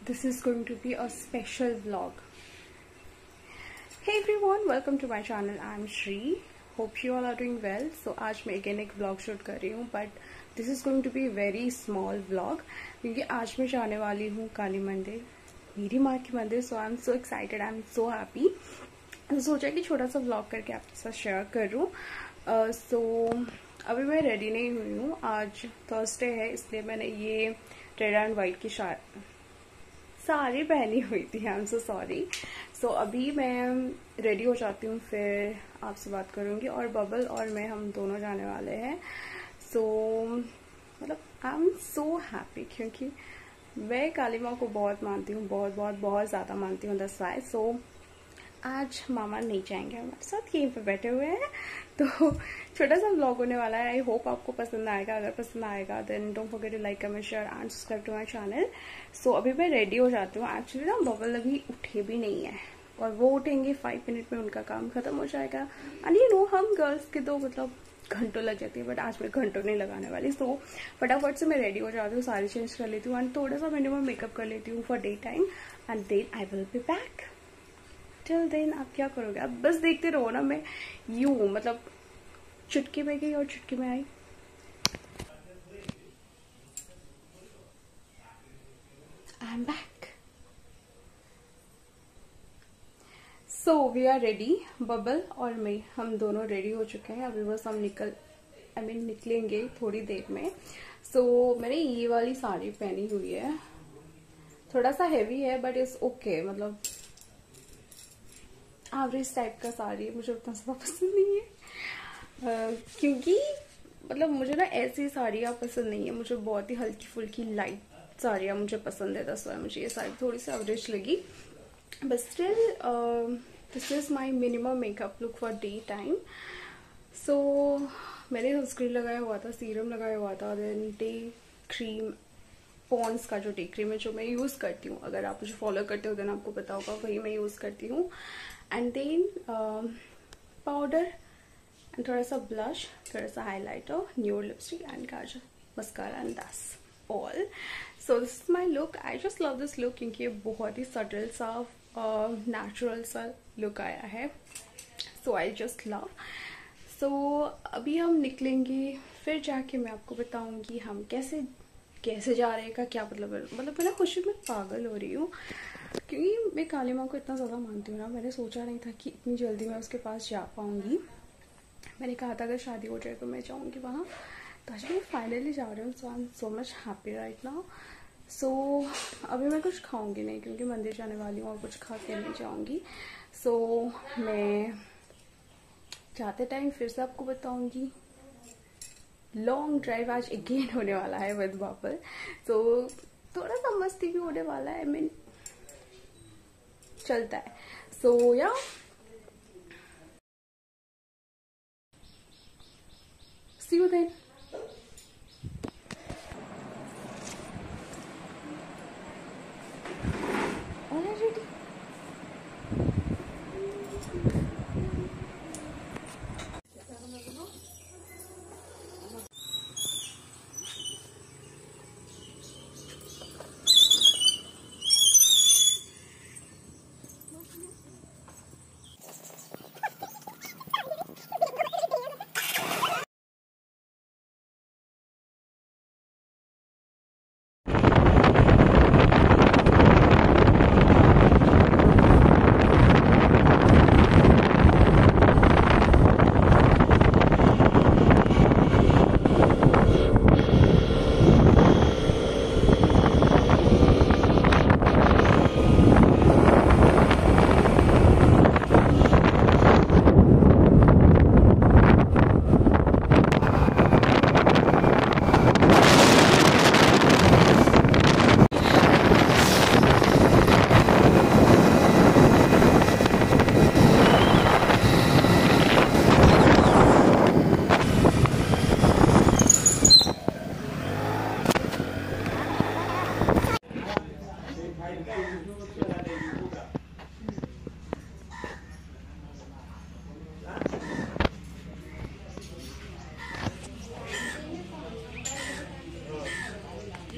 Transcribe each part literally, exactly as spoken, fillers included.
this is going to be a special vlog. Hey everyone, welcome to my channel. I'm Shri. Hope you all are doing well. So आज मैं again एक vlog shoot कर रही हूँ, but this is going to be a very small vlog क्योंकि आज मैं जाने वाली हूँ काली मंदिर, मेरी माँ की मंदिर. So I'm so excited, I'm so happy. तो सोचा कि छोटा सा vlog करके आपके साथ शेयर करूँ. uh, so अभी मैं रेडी नहीं हुई हूँ. आज थर्सडे है इसलिए मैंने ये रेड एंड वाइट की साड़ी पहनी हुई थी. आई एम सो सॉरी. सो अभी मैं रेडी हो जाती हूँ, फिर आपसे बात करूँगी. और बबल और मैं हम दोनों जाने वाले हैं. सो so, मतलब आई एम सो हैप्पी क्योंकि मैं काली माँ को बहुत मानती हूँ, बहुत बहुत बहुत ज़्यादा मानती हूँ. दस वाई सो आज मामा नहीं जाएंगे हमारे साथ, यहीं पे बैठे हुए हैं. तो छोटा सा व्लॉग होने वाला है. आई होप आपको पसंद आएगा. अगर पसंद आएगा then don't forget to like, comment, share and subscribe to my channel. So अभी मैं रेडी हो जाती हूँ. एक्चुअली ना बबल अभी उठे भी नहीं है और वो उठेंगे फाइव मिनट में, उनका काम खत्म हो जाएगा. एंड यू नो हम गर्ल्स के तो मतलब घंटों लग जाती है, बट आज मैं घंटों नहीं लगाने वाली. सो so, फटाफट से मैं रेडी हो जाती हूँ, सारी चेंज कर लेती हूँ एंड थोड़ा सा मिनिमम मेकअप कर लेती हूँ for day time. And then I will be back. Till then आप क्या करोगे? आप बस देखते रहो ना. मैं यूं मतलब चुटकी में गई और चुटकी में आई. I am back. So we are ready. Bubble और मैं हम दोनों रेडी हो चुके हैं. अभी बस हम निकल आई I मीन mean, निकलेंगे थोड़ी देर में. सो so, मैंने ये वाली साड़ी पहनी हुई है. थोड़ा सा हैवी है बट इट्स ओके. मतलब एवरेज टाइप का साड़ी. मुझे उतना ज़्यादा पसंद नहीं है uh, क्योंकि मतलब मुझे ना ऐसी साड़ियाँ पसंद नहीं है. मुझे बहुत ही हल्की फुल्की लाइट साड़ियाँ मुझे पसंद है. दस बार मुझे ये साड़ी थोड़ी सी एवरेज लगी. But still this is my minimum makeup look for day time. So मैंने सनस्क्रीन लगाया हुआ था, सीरम लगाया हुआ था, देन डे क्रीम, पॉन्ड्स का जो डे क्रीम है जो मैं यूज़ करती हूँ. अगर आप मुझे फॉलो करते हो देन आपको पता होगा, वही मैं यूज़ करती हूँ. एंड देन पाउडर एंड थोड़ा सा ब्लश, थोड़ा सा highlighter, nude lipstick and kajal, mascara and that's all. So this is my look. I just love this look क्योंकि ये बहुत ही सटल सा नेचुरल uh, सा लुक आया है. सो आई जस्ट लव. सो अभी हम निकलेंगे, फिर जाके मैं आपको बताऊंगी हम कैसे कैसे जा रहे हैं का क्या मतलब है. मतलब मैं ना खुशी में पागल हो रही हूँ क्योंकि मैं काली माँ को इतना ज़्यादा मानती हूँ ना. मैंने सोचा नहीं था कि इतनी जल्दी मैं उसके पास जा पाऊँगी. मैंने कहा था अगर शादी हो जाए तो मैं जाऊँगी वहाँ. तो आज मैं फाइनली जा रही हूँ. So I am so much happy right now. So अभी मैं कुछ खाऊंगी नहीं क्योंकि मंदिर जाने वाली हूँ और कुछ खा के नहीं जाऊँगी. सो so, मैं जाते टाइम फिर से आपको बताऊँगी. लॉन्ग ड्राइव आज अगेन होने वाला है विद बापल. तो थोड़ा सा मस्ती भी होने वाला है. आई मीन चलता है. सो या सी यू देन.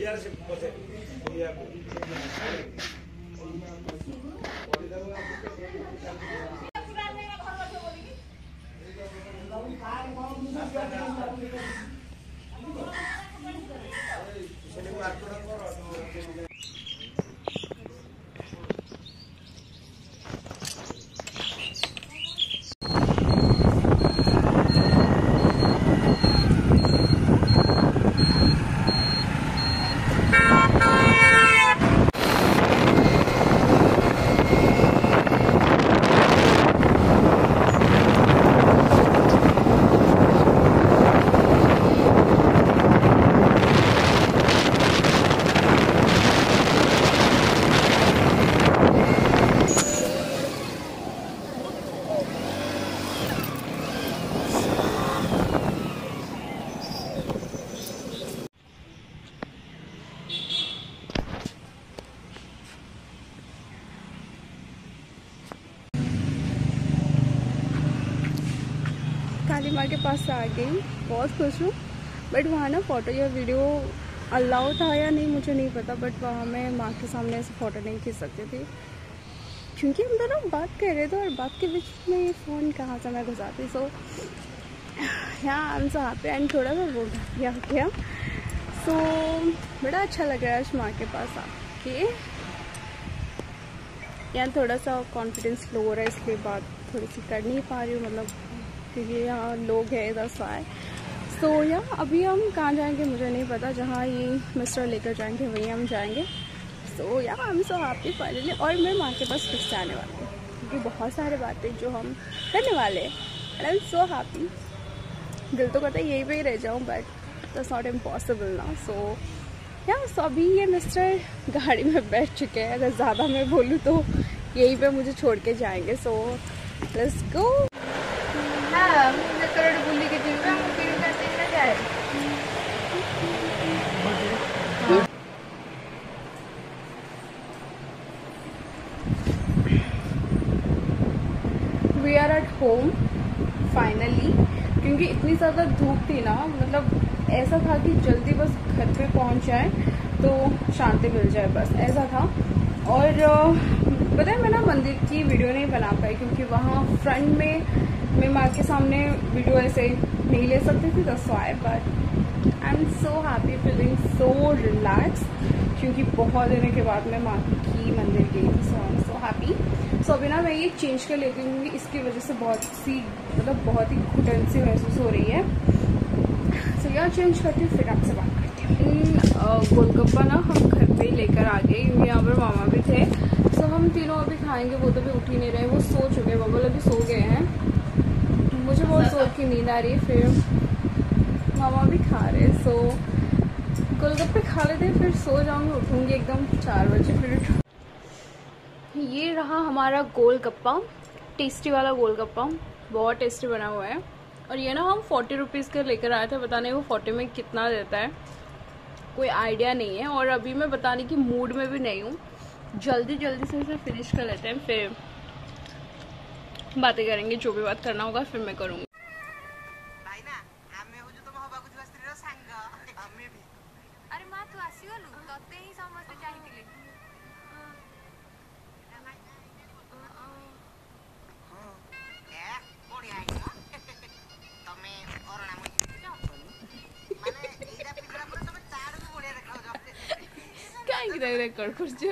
काली माँ के पास आ गई, बहुत खुश हूँ। बट वहाँ ना फ़ोटो या वीडियो अलाउ था या नहीं मुझे नहीं पता, बट वहाँ मैं माँ के सामने ऐसे फ़ोटो नहीं खींच सकती थी क्योंकि हम दोनों बात कर रहे थे और बात के बीच में ये फ़ोन कहाँ से मैं घुसाती। सो यहाँ हम सो हैप्पी एंड थोड़ा सा वो गया गया सो बड़ा अच्छा लग रहा है आज माँ के पास आके। यहाँ थोड़ा सा कॉन्फिडेंस लो हो रहा है, इसलिए बात थोड़ी सी कर नहीं पा रही हूँ, मतलब क्योंकि यहाँ लोग हैं इधर साए। सो so, या अभी हम कहाँ जाएंगे मुझे नहीं पता, जहाँ ये मिस्टर लेकर जाएंगे वहीं हम जाएंगे। सो या हम सो हैप्पी फाइनली, और मैं माँ के पास फिक्स जाने वाली हूँ क्योंकि बहुत सारे बातें जो हम करने वाले हैं and I am so happy. दिल तो कहता है यहीं पे ही रह जाऊँ बट दैट्स नॉट इम्पॉसिबल ना। सो या सो अभी ये मिस्टर गाड़ी में बैठ चुके हैं, अगर ज़्यादा मैं बोलूँ तो यहीं पे मुझे छोड़ के जाएंगे। So let's go. हाँ करोड़ बुल्ली के जीव हम फिर करते ना जाए। We are at home finally, क्योंकि इतनी ज़्यादा धूप थी ना, मतलब ऐसा था कि जल्दी बस घर पे पहुंच जाए तो शांति मिल जाए, बस ऐसा था। और पता है मैं ना मंदिर की वीडियो नहीं बना पाई क्योंकि वहाँ फ्रंट में मैं माँ के सामने वीडियो ऐसे नहीं ले सकती थी, दस वाई। But I am so happy, feeling so relax क्योंकि बहुत दिनों के बाद मैं माँ की मंदिर गई थी। सो आई एम सो हैप्पी। सो अभी ना मैं ये चेंज कर लेती हूँ क्योंकि इसकी वजह से बहुत सी मतलब बहुत ही घुटन सी महसूस हो रही है। सो यह चेंज करती हूँ फिर आपसे बात करती हूँ। गोलगप्पा ना हम घर पे ही लेकर आ गए क्योंकि यहाँ पर मामा भी थे। सो हम तीनों अभी खाएंगे, वो तो भी उठ ही नहीं रहे, वो सो चुके हैं, बबल अभी सो गए हैं। मुझे बहुत जोर की नींद आ रही है, फिर मामा भी खा रहे। सो गोलगप्पे खा लेते फिर सो जाऊंगी, उठूंगी एकदम चार बजे फिर। ये रहा हमारा गोलगप्पा, टेस्टी वाला गोलगप्पा, बहुत टेस्टी बना हुआ है। और ये ना हम फोर्टी रुपीज़ के लेकर आए थे, पता नहीं वो फोर्टी में कितना देता है, कोई आइडिया नहीं है। और अभी मैं बताने की मूड में भी नहीं हूँ, जल्दी जल्दी से इसे फिनिश कर लेते हैं, फिर बातें करेंगे, जो भी बात करना होगा फिर मैं करूँगी। अरे माँ तू आसीगलु तते ही समस्त चाहिए। रेकर्ड कर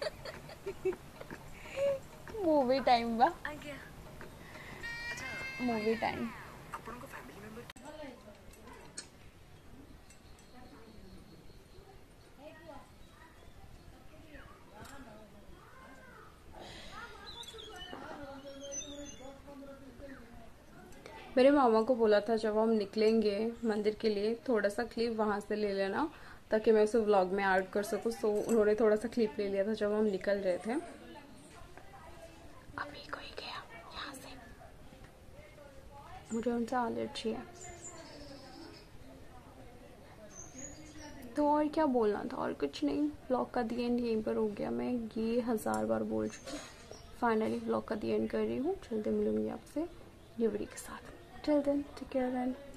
मूवी टाइम बा मूवी टाइम। मेरे मामा को बोला था जब हम निकलेंगे मंदिर के लिए थोड़ा सा क्लिप वहां से ले लेना ताकि मैं उसे व्लॉग में ऐड कर सकूं। सो उन्होंने थोड़ा सा क्लिप ले लिया था जब हम निकल रहे थे। अभी कोई गया यहाँ से, मुझे उनसे एलर्जी है। तो और क्या बोलना था, और कुछ नहीं। व्लॉग का दी एंड यहीं पर हो गया, मैं ये हजार बार बोल चुकी हूँ। फाइनली व्लॉग का दी एंड कर रही हूँ, जल्दी मिलूंगी आपसे ये वीडियो के साथ। Till then take care and